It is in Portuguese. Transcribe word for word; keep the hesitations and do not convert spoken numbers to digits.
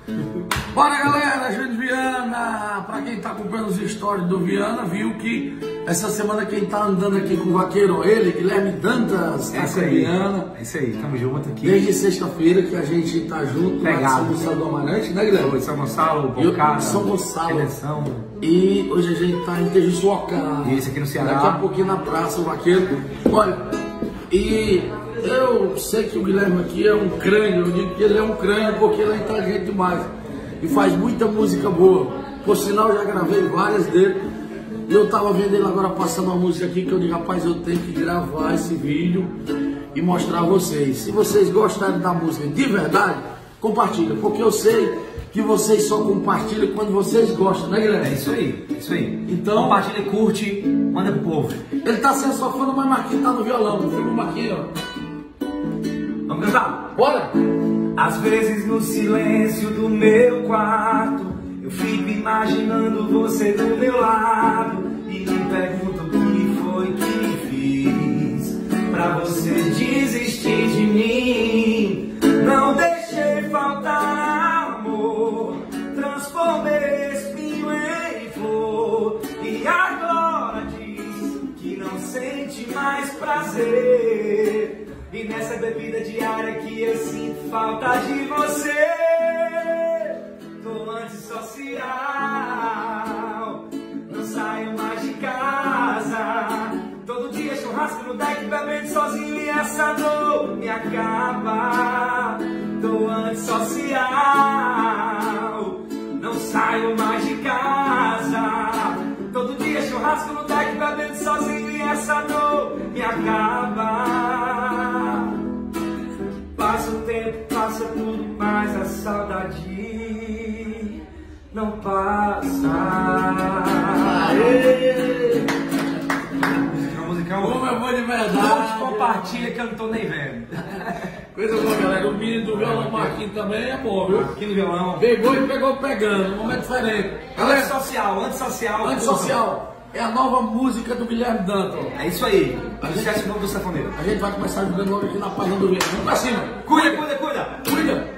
Bora, galera, Júlio Viana. Pra quem tá acompanhando os stories do Viana, viu que essa semana quem tá andando aqui com o vaqueiro, ele, Guilherme Dantas, tá com o Viana. É isso aí, tamo junto aqui. Desde sexta-feira que a gente tá junto, lá de São Gonçalo do Amarante, né, Guilherme? Foi São Gonçalo, Bocada, São Gonçalo. Seleção. E hoje a gente tá em Tejuçuoca. Isso, aqui no Ceará. Daqui a pouquinho na praça, o vaqueiro. Olha, e eu sei que o Guilherme aqui é um crânio, eu digo que ele é um crânio porque ele é inteligente demais. E faz muita música boa. Por sinal, já gravei várias dele. E eu tava vendo ele agora passando uma música aqui que eu digo, rapaz, eu tenho que gravar esse vídeo e mostrar a vocês. Se vocês gostarem da música de verdade, compartilha, porque eu sei que vocês só compartilham quando vocês gostam, né, Guilherme? É isso aí, é isso aí. Então, compartilha, curte, manda pro povo. Ele tá sendo só fã, mas Marquinhos tá no violão. Filma o Marquinhos, ó. Vamos cantar? Bora! Às vezes no silêncio do meu quarto eu fico imaginando você do meu lado e me pergunto o que foi que fiz pra você desistir de mim. Não deixei faltar amor, transformei espinho em flor e agora diz que não sente mais prazer. E nessa bebida diária que eu sinto falta de você, tô antissocial, não saio mais de casa. Todo dia churrasco no deck, bebendo sozinho e essa dor me acaba. Tô antissocial, não saio mais de casa. Todo dia churrasco no deck, bebendo sozinho e essa dor me acaba. Passa o tempo, passa tudo, mas a saudade não passa. Aê! A música é Como é bom de verdade! Não compartilha que eu não tô nem vendo. Coisa boa, galera. O menino do violão Marquinhos também é bom, viu? Aqui no violão. Pegou e pegou pegando, um momento diferente. Galera, Antissocial, antissocial. Antissocial é a nova música do Guilherme Dantas. É isso aí. Não esquece o nome do sanfoneiro. A gente vai começar jogando logo aqui na página do Viana. Vamos pra cima. Cuida, cuida, cuida. Cuida.